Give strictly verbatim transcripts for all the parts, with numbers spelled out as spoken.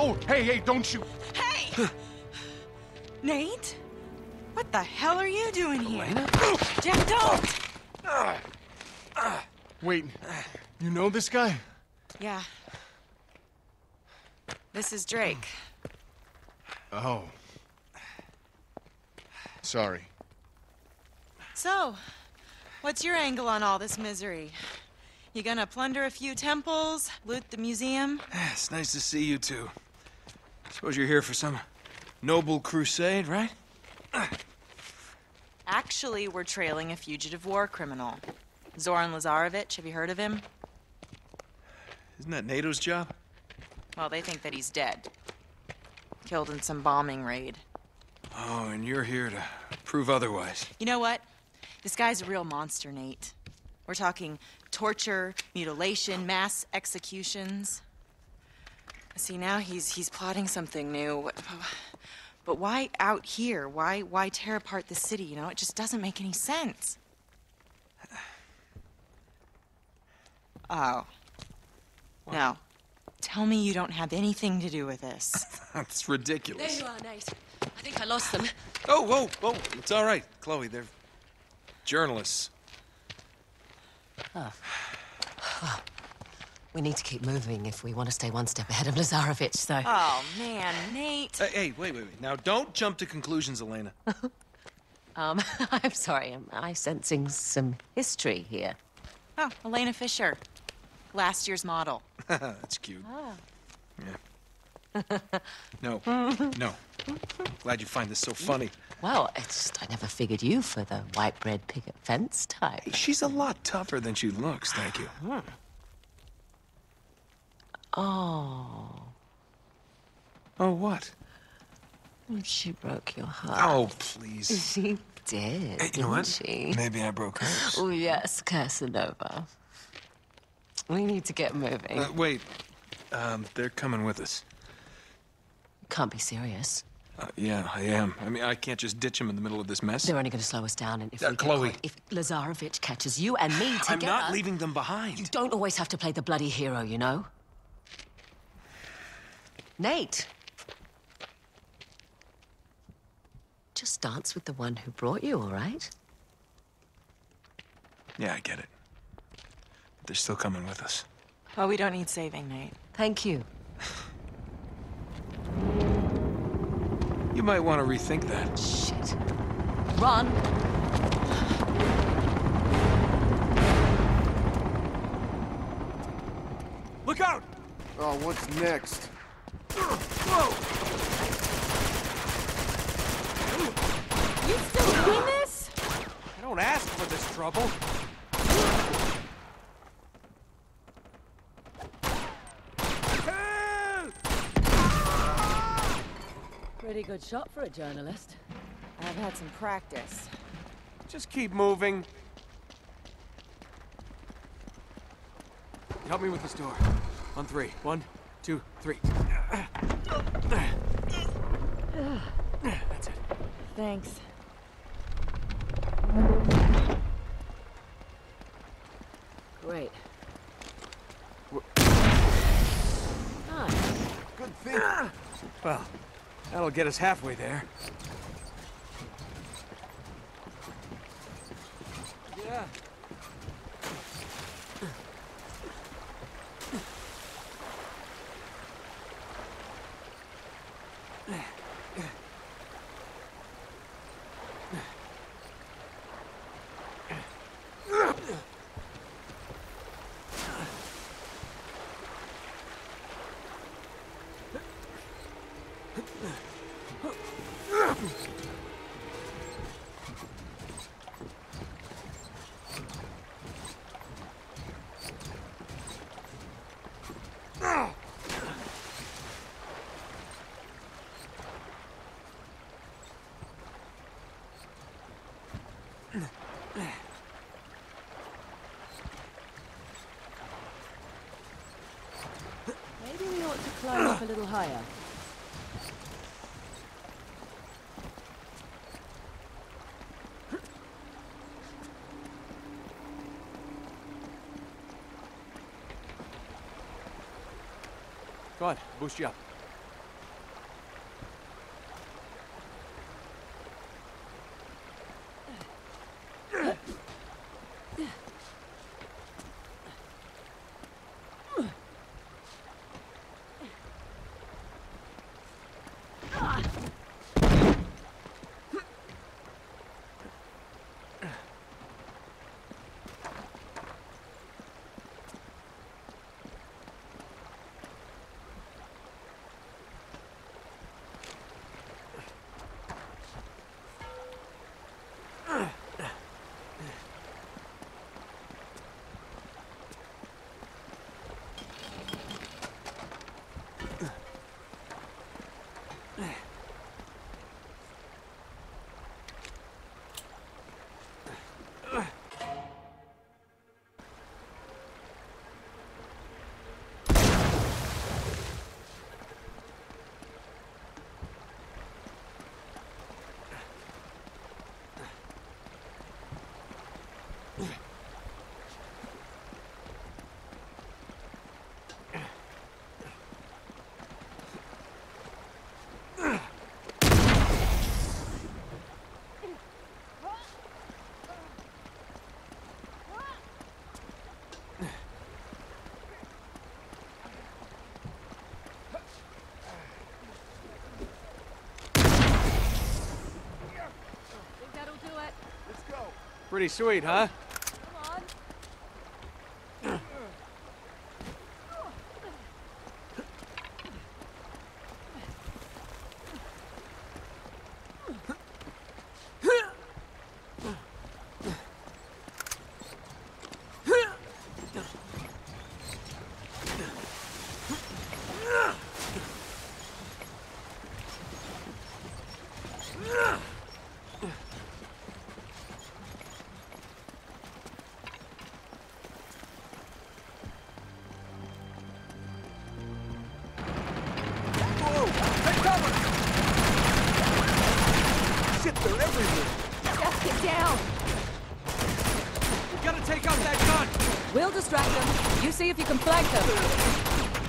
Oh, hey, hey, don't shoot. Hey! Nate? What the hell are you doing here? Elena? Jack, don't! Wait, you know this guy? Yeah. This is Drake. Oh. Sorry. So, what's your angle on all this misery? You gonna plunder a few temples, loot the museum? It's nice to see you two. Suppose you're here for some noble crusade, right? Actually, we're trailing a fugitive war criminal. Zoran Lazarevic, have you heard of him? Isn't that NATO's job? Well, they think that he's dead. Killed in some bombing raid. Oh, and you're here to prove otherwise. You know what? This guy's a real monster, Nate. We're talking torture, mutilation, mass executions. See, now he's he's plotting something new. But why out here? Why why tear apart the city, you know? It just doesn't make any sense. Oh. What? No. Tell me you don't have anything to do with this. That's ridiculous. There you are, Nate. I think I lost them. Oh, whoa, whoa. It's all right, Chloe. They're journalists. Oh. We need to keep moving if we want to stay one step ahead of Lazarevic, so... Oh, man, Nate. Hey, hey, wait, wait, wait. Now, don't jump to conclusions, Elena. Um, I'm sorry. Am I sensing some history here? Oh, Elena Fisher. Last year's model. That's cute. Ah. Yeah. No, no. Glad you find this so funny. Well, it's just I never figured you for the white bread picket fence type. Hey, she's a lot tougher than she looks, thank you. Hmm. Oh. Oh, what? She broke your heart. Oh, please. She did, Hey, you didn't know what? she? Maybe I broke hers. Oh, yes, Casanova. We need to get moving. Uh, wait. Um, they're coming with us. Can't be serious. Uh, yeah, I am. I mean, I can't just ditch them in the middle of this mess. They're only going to slow us down, and if Uh, we get Chloe. caught- if Lazarevic catches you and me together... I'm not leaving them behind. You don't always have to play the bloody hero, you know? Nate! Just dance with the one who brought you, all right? Yeah, I get it. But they're still coming with us. Oh, we don't need saving, Nate. Thank you. You might want to rethink that. Shit. Run! Look out! Oh, what's next? Whoa! You still doing this? I don't ask for this trouble. Pretty good shot for a journalist. I've had some practice. Just keep moving. Help me with this door. On three. One, two, three. That's it. Thanks. Great. Nice. Good thing. Well, that'll get us halfway there. Yeah. Maybe we ought to climb up a little higher. Go on, boost you up. Pretty sweet, huh? Shit, they're everywhere. Just get down. We gotta take out that gun. We'll distract them. You see if you can flank them.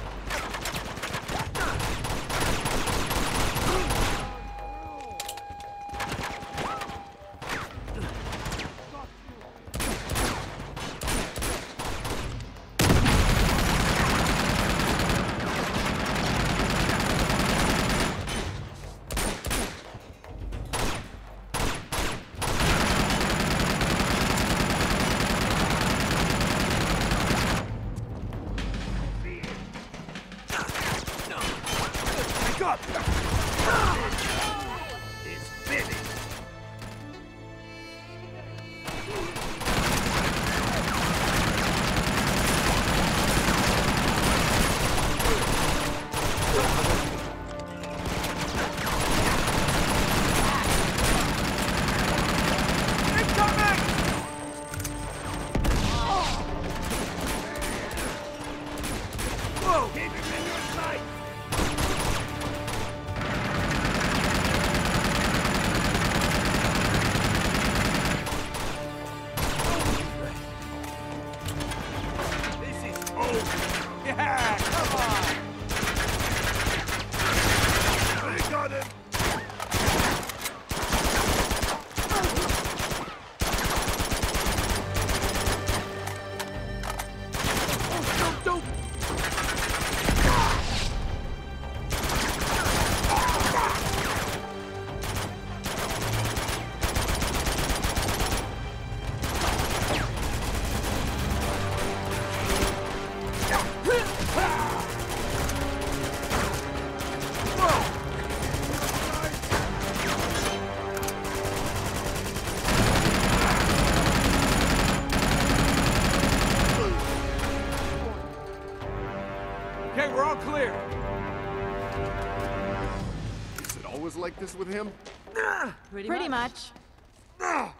Okay, we're all clear. Is it always like this with him? Pretty, Pretty much. much.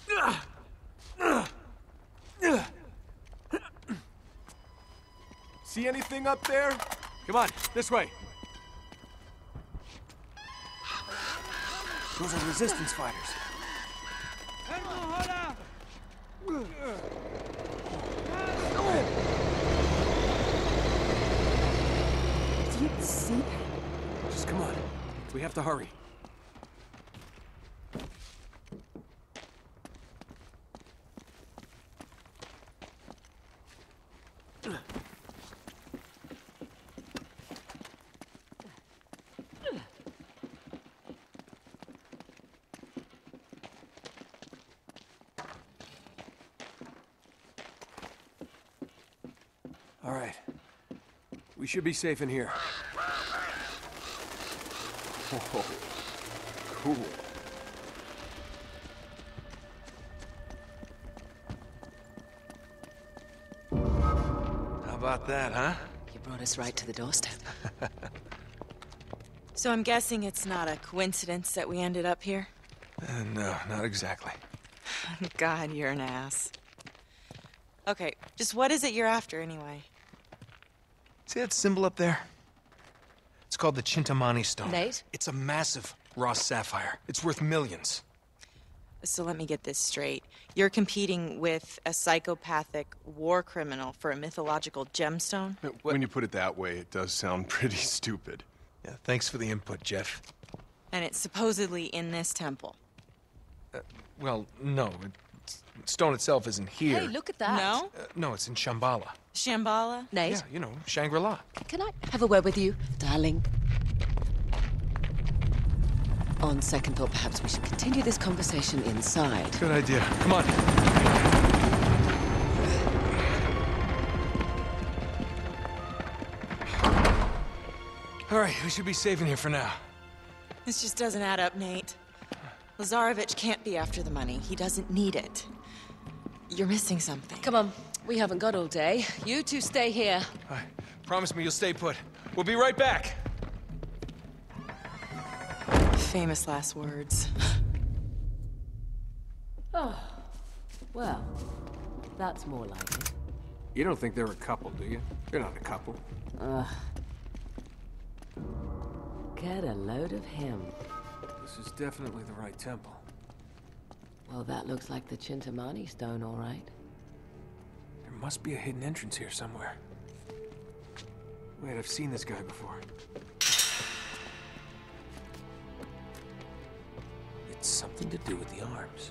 See anything up there? Come on, this way. Those are resistance fighters. Do you see that? Just come on. We have to hurry. All right. We should be safe in here. Oh, cool. How about that, huh? You brought us right to the doorstep. So I'm guessing it's not a coincidence that we ended up here? Uh, no, not exactly. God, you're an ass. Okay, just what is it you're after anyway? See that symbol up there? It's called the Chintamani stone. Nate? It's a massive raw sapphire. It's worth millions. A So let me get this straight. You're competing with a psychopathic war criminal for a mythological gemstone? When you put it that way, it does sound pretty stupid. Yeah, thanks for the input, Jeff. And it's supposedly in this temple. Well, no. It, stone itself isn't here. Hey, look at that. No? Uh, no, it's in Shambhala. Shambhala? Nate, Yeah, you know, Shangri-La. can I have a word with you, darling? On second thought, perhaps we should continue this conversation inside. Good idea. Come on. All right, we should be safe in here for now. This just doesn't add up, Nate. Lazarevich can't be after the money. He doesn't need it. You're missing something. Come on, we haven't got all day. You two stay here. All right, promise me you'll stay put. We'll be right back. Famous last words. Oh, well, that's more like it. You don't think they're a couple, do you? They're not a couple. Ugh. Get a load of him. This is definitely the right temple. Well, that looks like the Chintamani stone, all right. There must be a hidden entrance here somewhere. Wait, I've seen this guy before. It's something to do with the arms.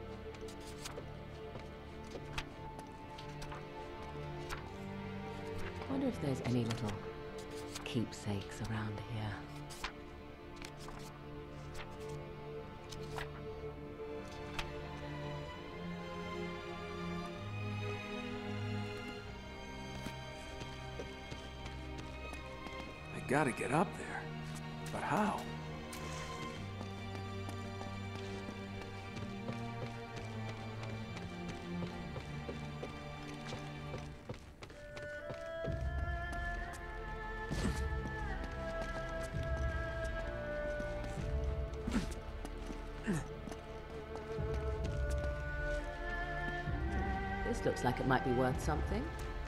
I wonder if there's any little keepsakes around here. I gotta get up there. But how? This looks like it might be worth something.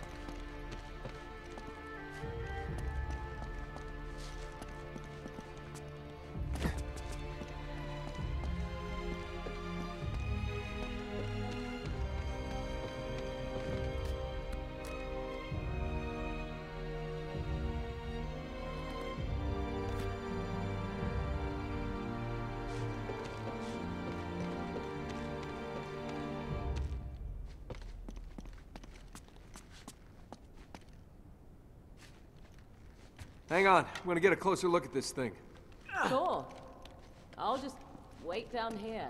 Hang on, I'm gonna get a closer look at this thing. Sure. I'll just wait down here.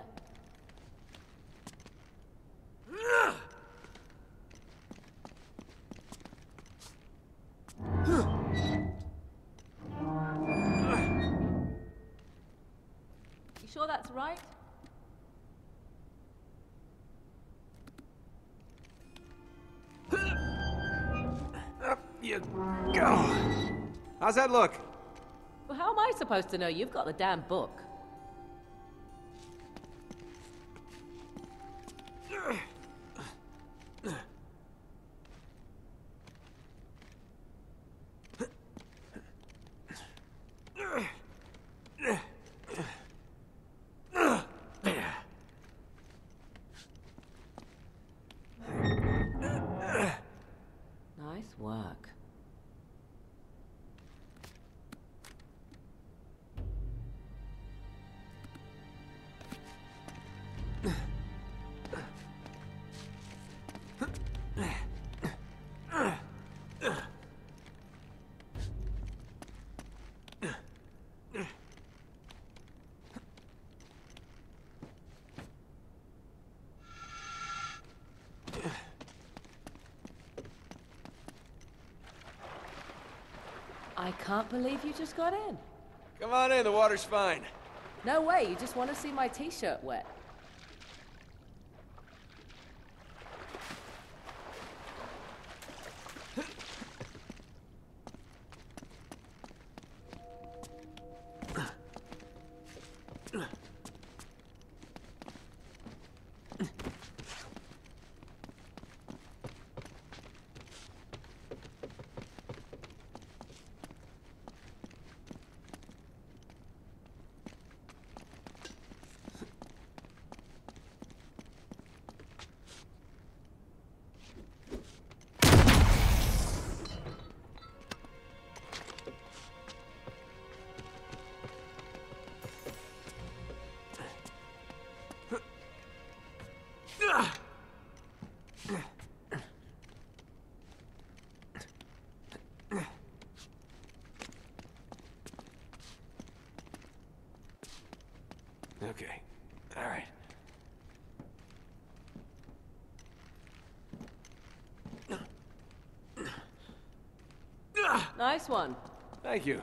You sure that's right? Up you go. How's that look? Well, how am I supposed to know? You've got the damn book. Nice work. I can't believe you just got in. Come on in, the water's fine. No way, you just want to see my t-shirt wet. Nice one. Thank you.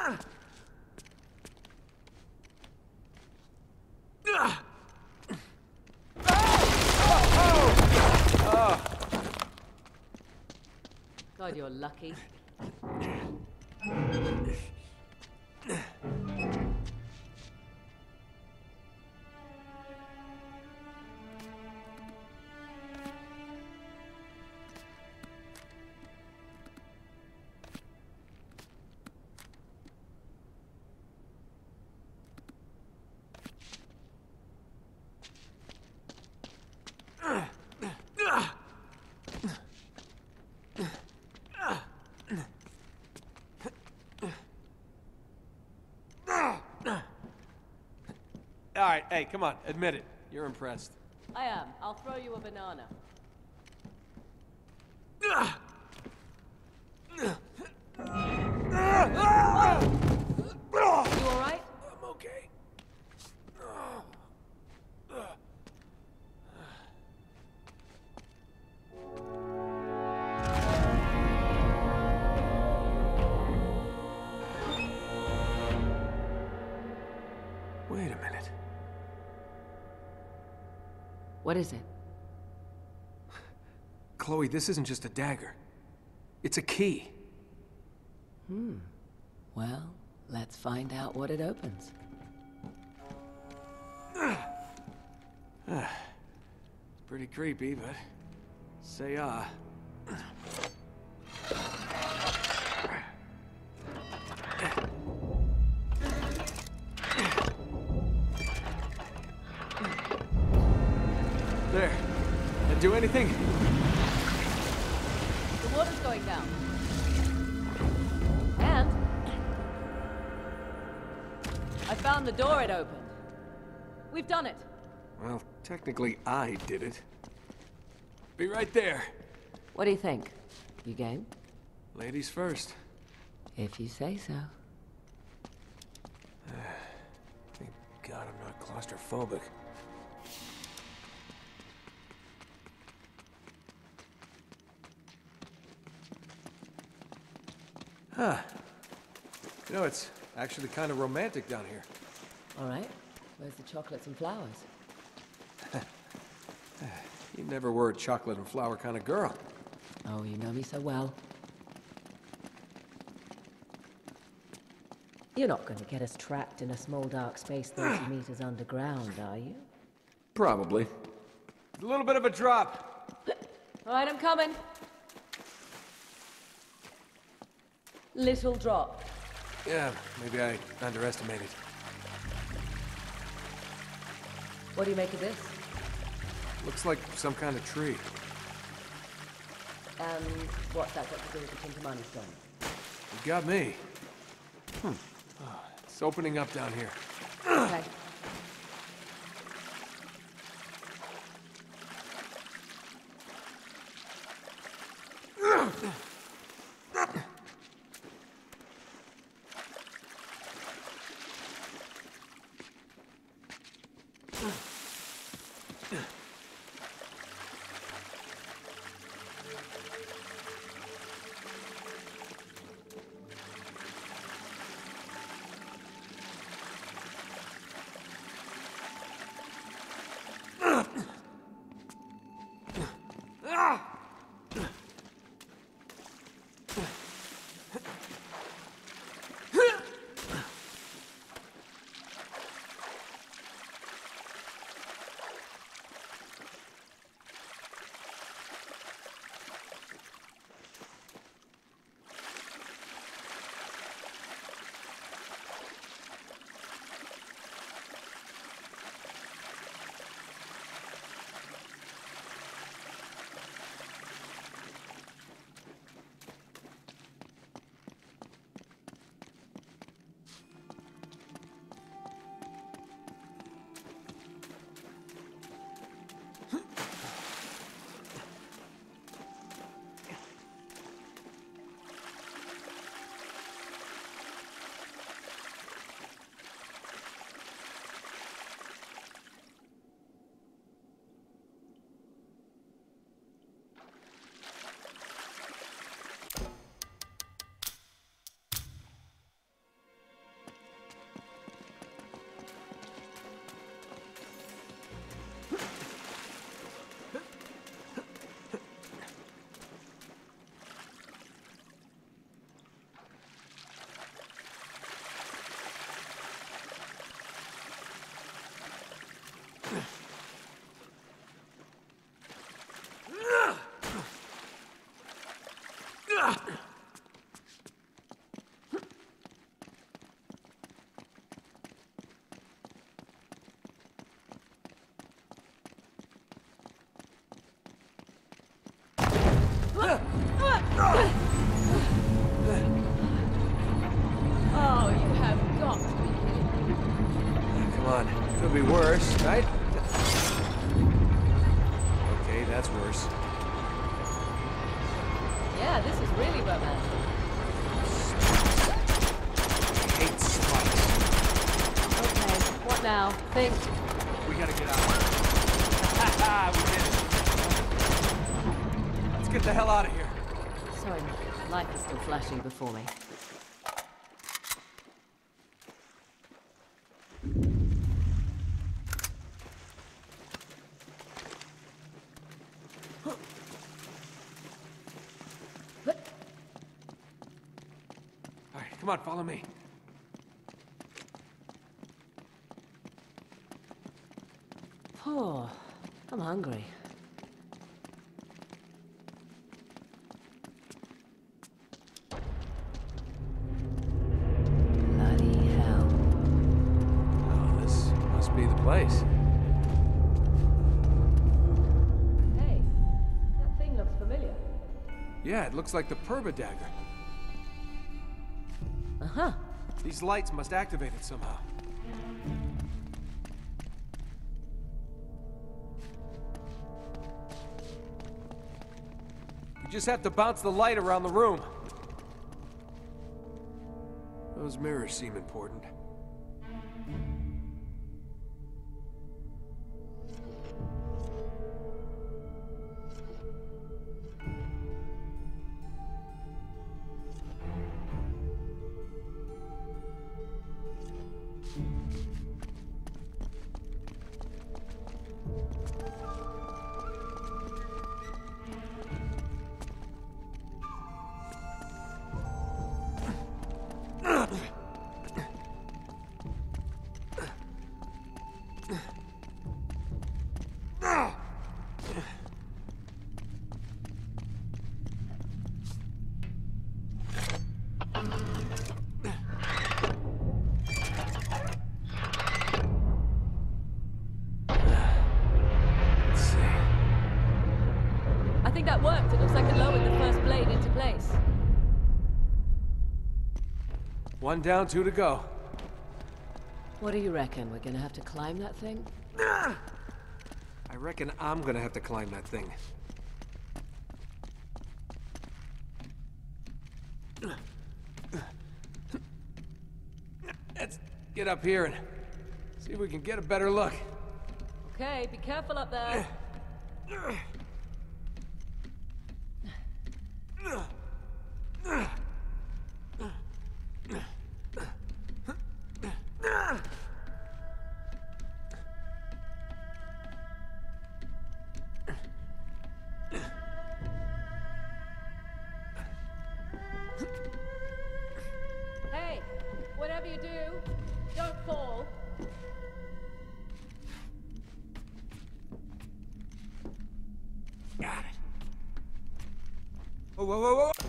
God, you're lucky. All right, hey, come on, admit it. You're impressed. I am. I'll throw you a banana. You all right? I'm okay. Wait a minute. What is it? Chloe, this isn't just a dagger. It's a key. Well, let's find out what it opens. It's pretty creepy, but say ah. There. That do anything? The water's going down. And I found the door it opened. We've done it. Well, technically I did it. Be right there. What do you think? You game? Ladies first. If you say so. Thank God I'm not claustrophobic. Huh. You know, it's actually kind of romantic down here. All right. Where's the chocolates and flowers? You never were a chocolate and flower kind of girl. Oh, you know me so well. You're not going to get us trapped in a small dark space thirty meters underground, are you? Probably. A little bit of a drop. All right, I'm coming. Little drop. Yeah, maybe I underestimated. What do you make of this? Looks like some kind of tree. And what's that got to do with the Tintamani stone? You got me. Hmm. Oh, it's opening up down here. Okay. Oh, you have got to be kidding me. Come on. Could be worse, right? Okay, that's worse. Yeah, this is really romantic. Hate spikes. Okay, what now? Think. We gotta get out. Ha we did it. Let's get the hell out of here. Sorry, life is still flashing before me. All right, come on, follow me. Oh, I'm hungry. Bloody hell. Oh, this must be the place. Hey, that thing looks familiar. Yeah, it looks like the Purba dagger. Uh-huh. These lights must activate it somehow. You just have to bounce the light around the room. Those mirrors seem important. Let's see. I think that worked. It looks like it lowered the first blade into place. One down, two to go. What do you reckon? We're gonna have to climb that thing? I reckon I'm gonna have to climb that thing. Let's get up here and see if we can get a better look. Okay, be careful up there. Hey, whatever you do, don't fall. Got it. Whoa, whoa, whoa, whoa!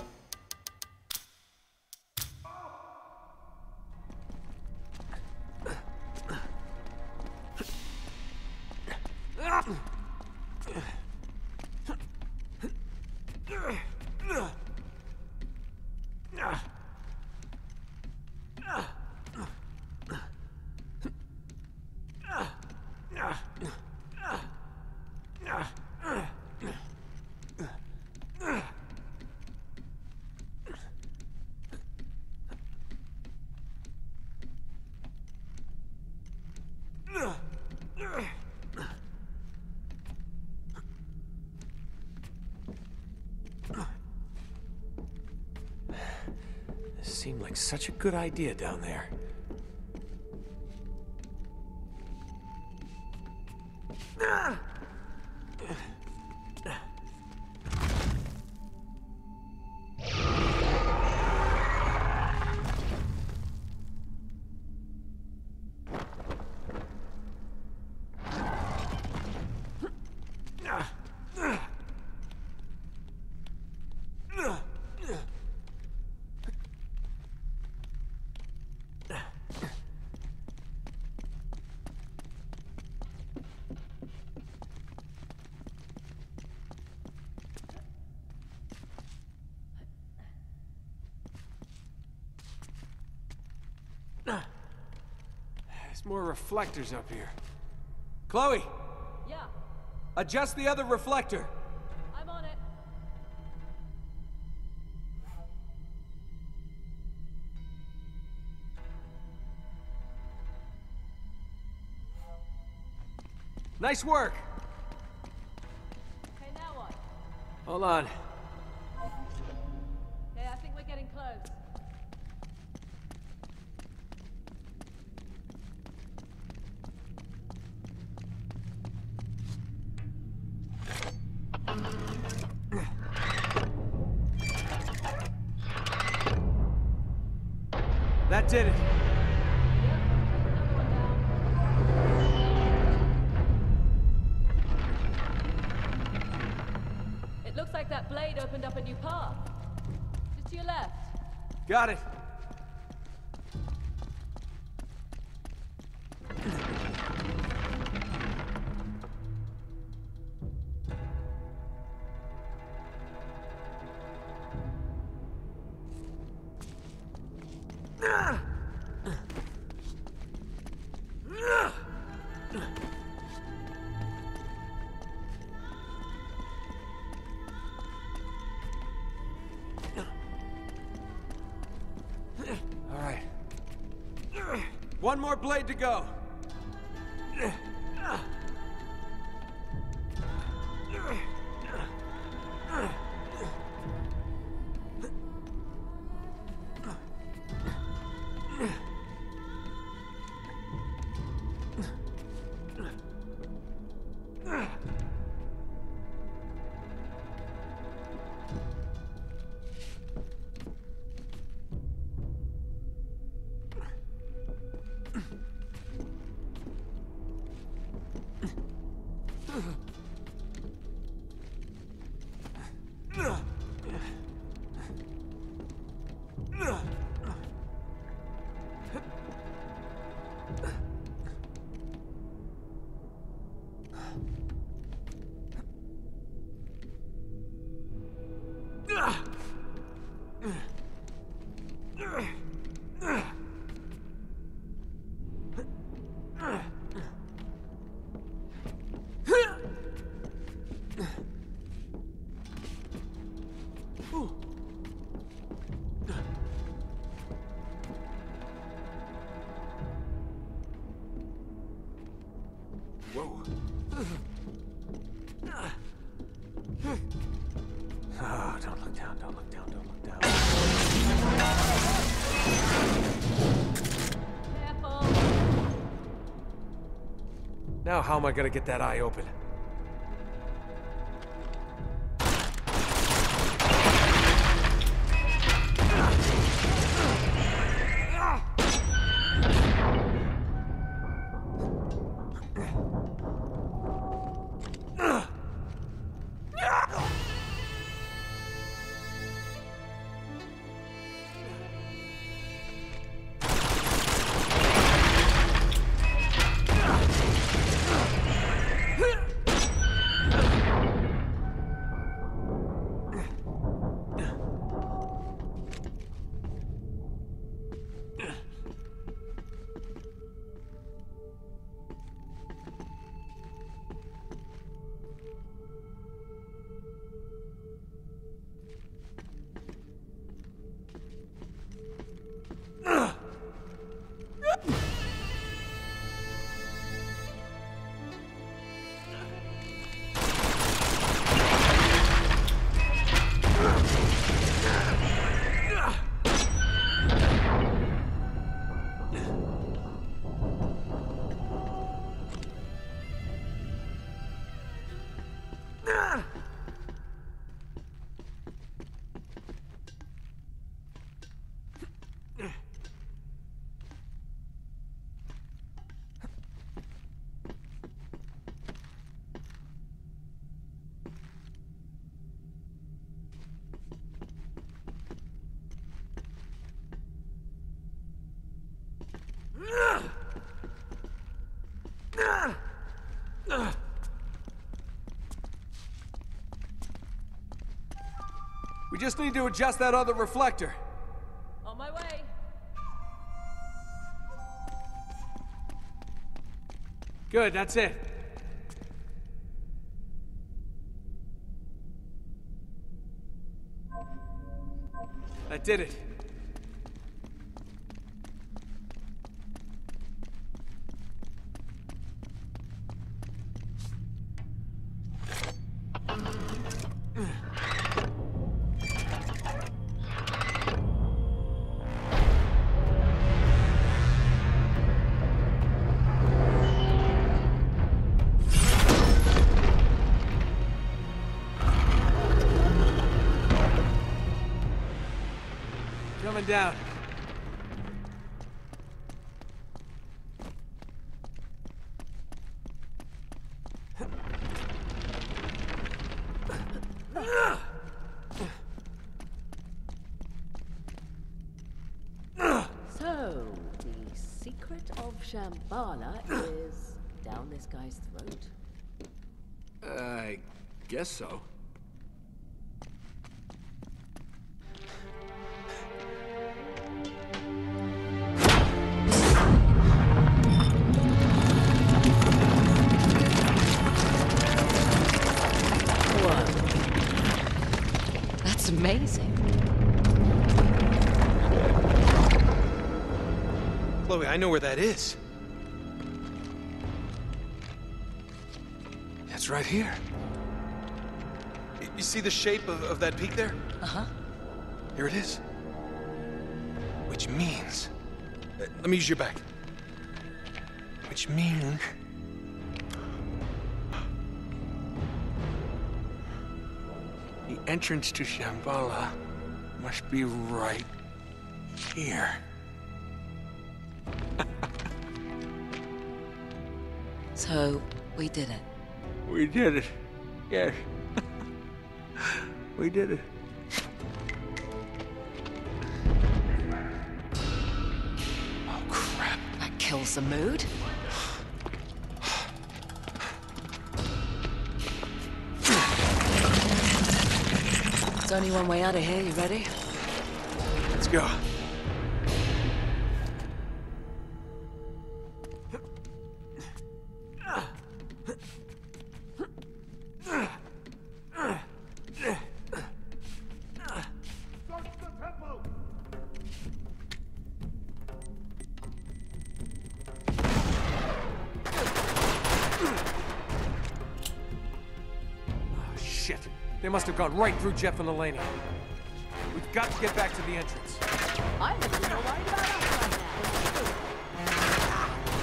This seemed like such a good idea down there. There's more reflectors up here. Chloe! Yeah, Adjust the other reflector! I'm on it. Nice work! Okay, now what? Hold on. Okay, I think we're getting close. That did it. Another one down. It looks like that blade opened up a new path. Just to your left. Got it. All right. One more blade to go. Whoa. Oh, don't look down, don't look down, don't look down. Careful. Now how am I gonna get that eye open? We just need to adjust that other reflector. On my way. Good, that's it. That did it. Coming down. So, the secret of Shambhala is down this guy's throat? I guess so. That's amazing. Chloe, I know where that is. It's right here. Y- You see the shape of, of that peak there? Uh-huh. Here it is. Which means... uh, let me use your back. Which means... the entrance to Shambhala must be right here. So, we did it. We did it. Yes. We did it. Oh, crap. That kills the mood. There's only one way out of here, you ready? Let's go. Shit. They must have gone right through Jeff and Eleni. We've got to get back to the entrance. I'm a little more worried about us right now.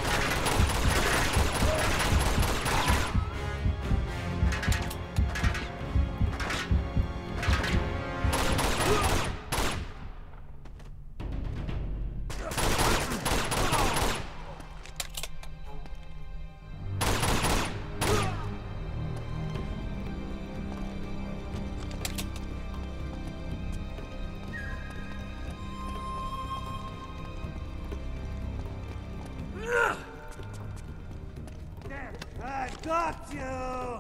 I got you!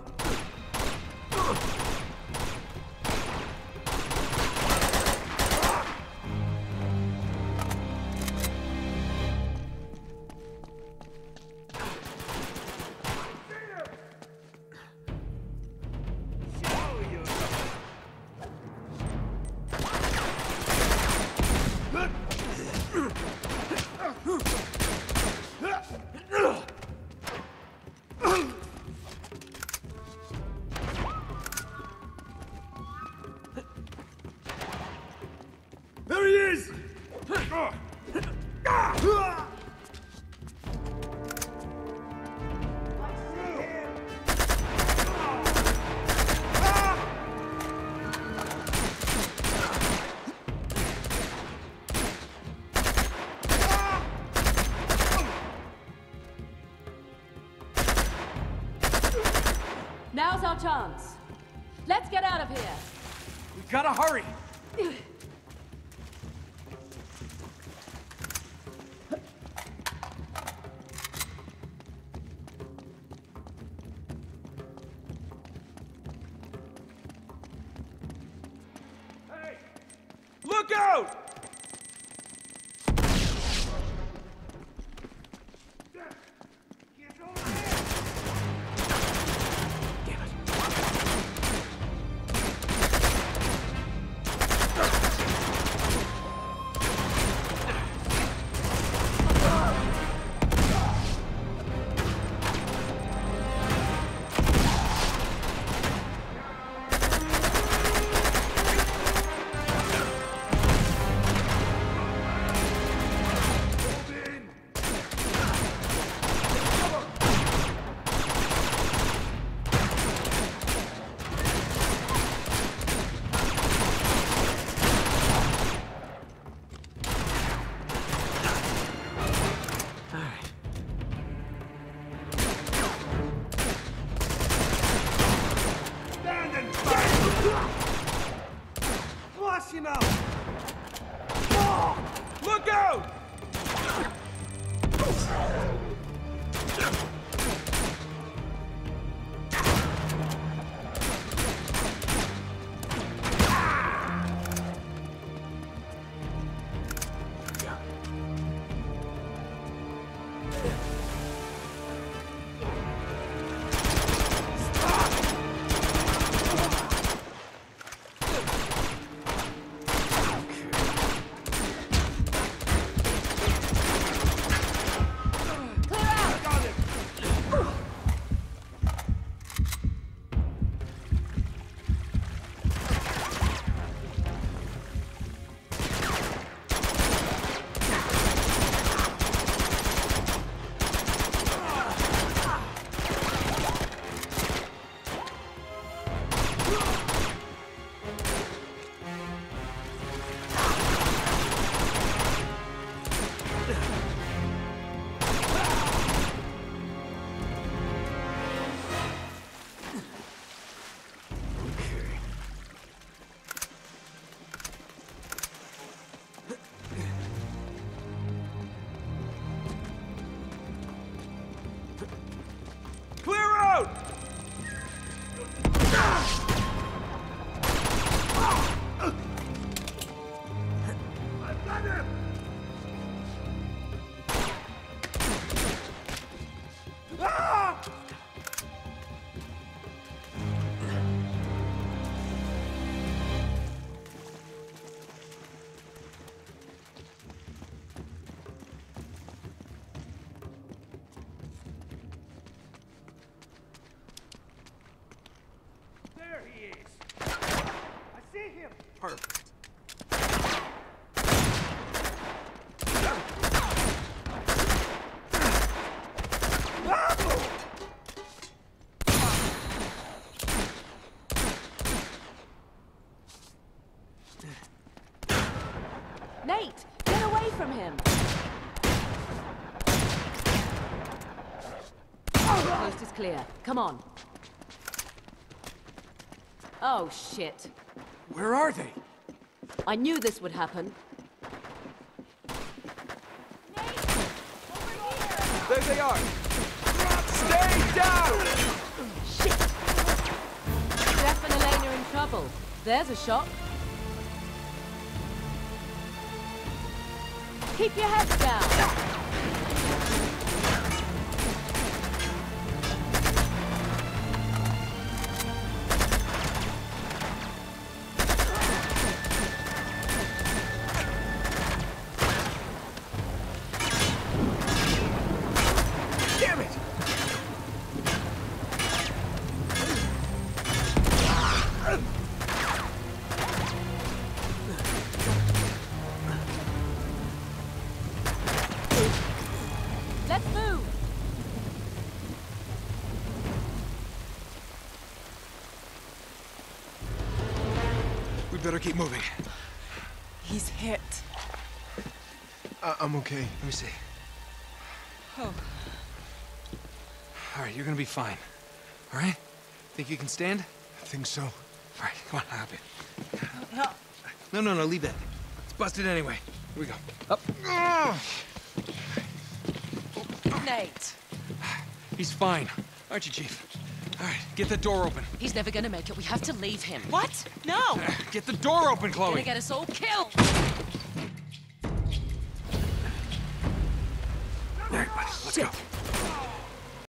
There he is! Now's our chance. Let's get out of here. We gotta hurry! Hey! Look out! Get over here! now! Oh, look out! Clear out! I've got him! Ah! There he is! I see him! Perfect. Nate, get away from him! The coast is clear. Come on. Oh, shit. Where are they? I knew this would happen. There they are! Stay down! Shit! Jeff and Elena are in trouble. There's a shot. Keep your heads down! Damn it! Let's move! We better keep moving. He's hit. Uh, I'm okay. Let me see. Oh. All right, you're gonna be fine. All right? Think you can stand? I think so. All right, come on, hop it. No. No, no, no, leave that. It's busted anyway. Here we go. Up. Nate. He's fine. Aren't you, Chief? All right, get the door open. He's never gonna make it. We have to leave him. What? No. Get the door open, Gonna Chloe. get us all killed. All right, buddy, let's go.